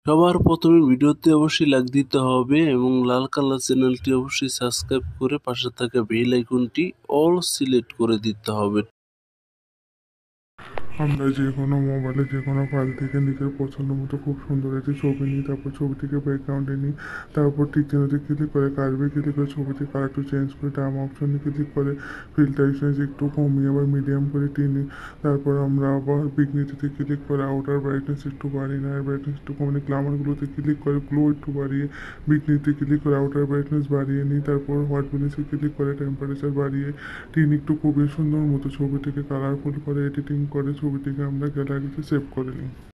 সবার প্রথমে ভিডিওতে অবশ্যই লাইক দিতে হবে এবং লাল কালার চ্যানেলটি অবশ্যই সাবস্ক্রাইব করে পাশে থাকা বেল আইকনটি অল সিলেক্ট করে দিতে হবে। আমরা যে কোনো মোবাইলে যে কোনো ফাইল থেকে নিজের পছন্দ মতো খুব সুন্দর একটি ছবি নিই, তারপর ছবিটিকে ব্যাকগ্রাউন্ডে নিই, তারপর টিকচিহ্নতে ক্লিক করে কার্ভে ক্লিক করে ছবিটি কালার একটু চেঞ্জ করে টার্ম অপশনে ক্লিক করে ফিল্টার চেঞ্জ একটু কমিয়ে আবার মিডিয়াম করে টিনি। তারপর আমরা আবার বিঘ্নিতিতে ক্লিক করে আউটার ব্রাইটনেস একটু বাড়িয়ে ইনার ব্রাইটনেস একটু কমিয়ে গ্লামারগুলোতে ক্লিক করে গ্লো একটু বাড়িয়ে বিঘ্নিতে ক্লিক করে আউটার ব্রাইটনেস বাড়িয়ে নিই। তারপর হোয়াইট ব্যালেন্সে ক্লিক করে টেম্পারেচার বাড়িয়ে টিন একটু খুবই সুন্দর মতো ছবিটিকে কালারফুল করে এডিটিং করে ছবিটিকে আমরা গ্যালারিতে সেভ করে নিই।